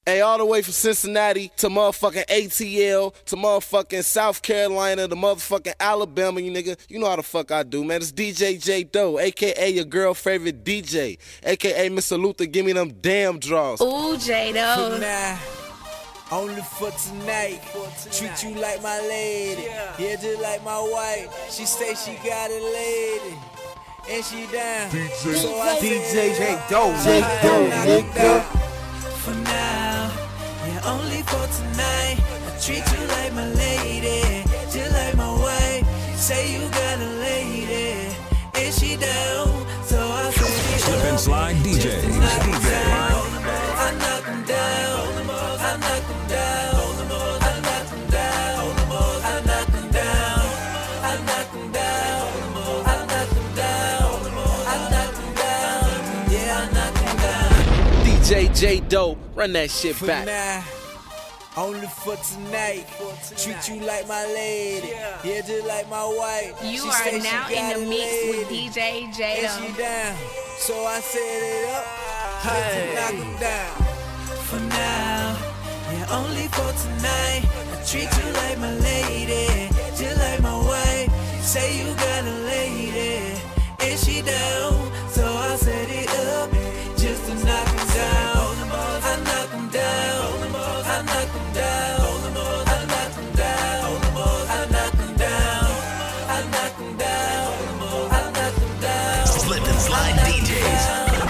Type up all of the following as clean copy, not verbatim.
Hey, all the way from Cincinnati to motherfucking ATL to motherfucking South Carolina to motherfucking Alabama, you nigga. You know how the fuck I do, man. It's DJ J.Dough, a.k.a. your girl favorite DJ, a.k.a. Mr. Luther, give me them damn draws. Ooh, J.Dough. For now, only for tonight. Treat you like my lady. Yeah, just like my wife. She say she got a lady. And she down. DJ J.Dough, nigga. For now, yeah, only for tonight. I treat you like my lady, just like my wife. Say you got a lady, and she down. So I say Slip and slide DJ. I knock them down. I knock them down. I knock them down. I knock them down. I knock them down. I knock them down. I knock them down. I knock them down. Yeah, I knock them down. DJ J.Dough, run that shit For back. now, only for tonight. Treat you like my lady, yeah, just like my wife. You She are say she now got in the a mix with lady, DJ and J.Dough. she down, so I set it up, just to knock 'em down. For now, yeah, only for tonight. I treat you like my lady, just like my wife. Say you got a lady, and she down, so I set it up, just to knock 'em down. I knock 'em down. I knock 'em down. I knock 'em down. I knock 'em down. I knock 'em down. I knock 'em down. Slip and slide DJs.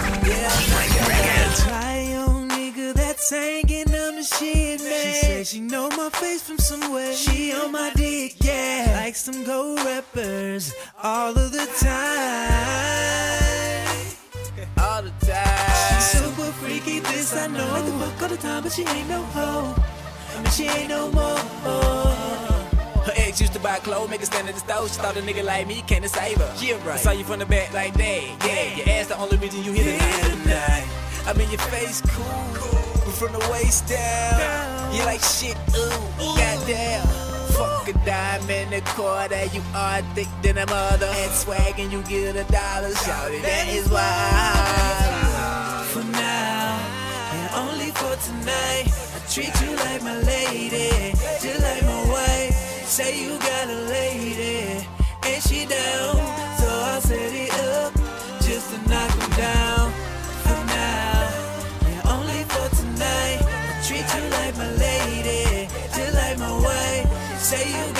Try on nigga that's hanging on the shit, man. She said she know my face from somewhere. She on my dick, yeah, like some gold rappers all of the time. All the time. She's super freaky, this I know. Like the fuck all the time, but she ain't no hoe. I mean, she ain't no more. Her ex used to buy clothes, make her stand at the store. She thought a nigga like me can't save her. Yeah, right. I saw you from the back like that. Yeah, your ass the only reason you here tonight. I mean, your face cool, but from the waist down, you like shit, ooh, goddamn. Fuck a dime in the quarter, you are thick than a mother. And swag and you get $1, shout it, that is wild. For now, and only for tonight, I treat you like my lady, just like my wife. Say you got a lady, and she down, so I set it up, just to knock 'em down. For now, and only for tonight, I treat you like my lady, just like my wife. Say you